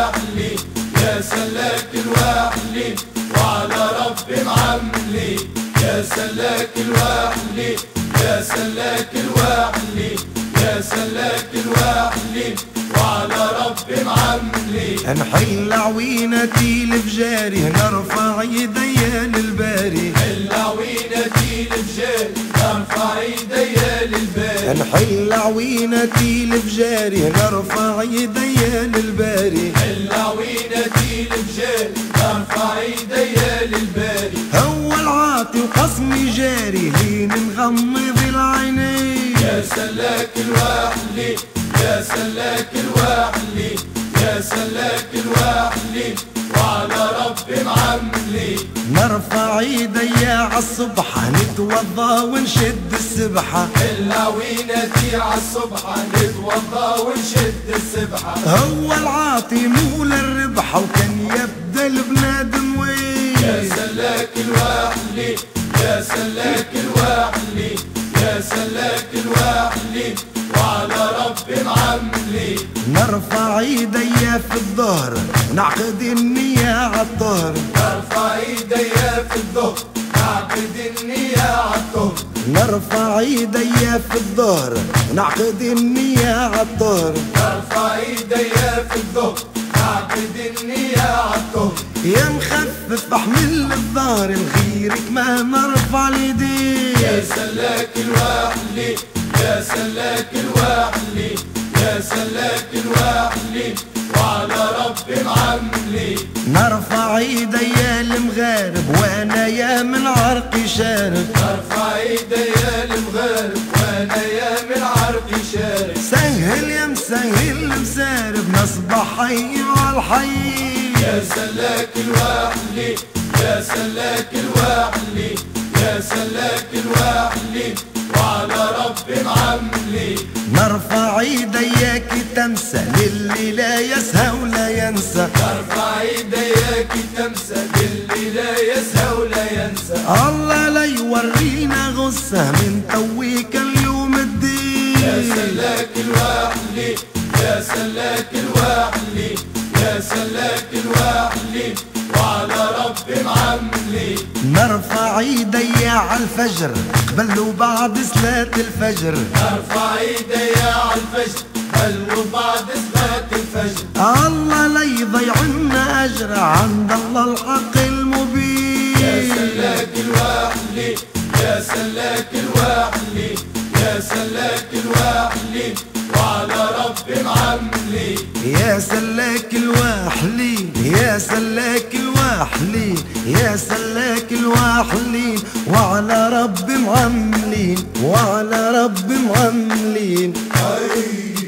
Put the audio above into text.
الواحلين يا سلاك الواحلين وعلى رب معملين يا سلاك الواحلين يا سلاك الواحلين يا سلاك الواحلين وعلى رب معملين. نحل عوينتي لفجاري نرفع يديا للباري نحل عوينتي لفجاري نرفع يديا للباري نحل عوينتي لفجاري نرفع يديا للباري نحل عوينتي لفجاري نرفع يديا للباري. هو العاطي وقسمي جاري لين نغمض العينين يا سلاك الواحلين يا سلاك الواحلين يا سلاك الواحلين وعلى رب معملين. نرفع ايديا عالصبحة نتوضى ونشد السبحة العوينتي عالصبحة نتوضى ونشد السبحة. هو العاطي مول الربحة وكان يبدا البنادم وين يا سلاك الواحلين يا سلاك الواحلين يا سلاك الواحلين وعلى رب معملين. نرفع ايديا في الظهر نعقد النية عالطهر نرفع ايديا في الظهر نعقد النية عالطهر نرفع ايديا في الظهر نعقد النية عالطهر نرفع ايديا في الظهر نعقد النية عالطهر. يا مخفف احمل الظهر لغيرك ما نرفع اليدين يا سلاك الواحلين يا سلاك الواحلين يا سلاك الواحلين وعلى رب معملين. نرفع ايديا المغارب وانا يا من عرقي شارب نرفع ايديا المغارب وانا يا من عرقي شارب. سهل يا مسهل مسارب نصبح حي والحي. يا سلاك الواحلين يا سلاك الواحلين يا سلاك الواحلين وعلى رب معملين. نرفع ايدياك تمسى للي لا يسهى ولا ينسى نرفع ايدياك تمسى للي لا يسهى ولا ينسى. الله لا يورينا غصة من تويك اليوم الدين. يا سلاك الواحلين يا سلاك الواحلين يا سلاك الواحلين وعلى رب معملين. نرفع ايديا عالفجر قبل وبعد صلاة الفجر نرفع ايديا عالفجر قبل وبعد صلاة الفجر. الله لا يضيع لنا اجر عند الله الحق المبين. يا سلاك الواحلين يا سلاك الواحلين يا سلاك الواحلين وعلى رب معملين. يا سلاك الواحلين يا سلاك الواحلين يا سلاك الواحلين وعلى رب معملين وعلى رب معملين.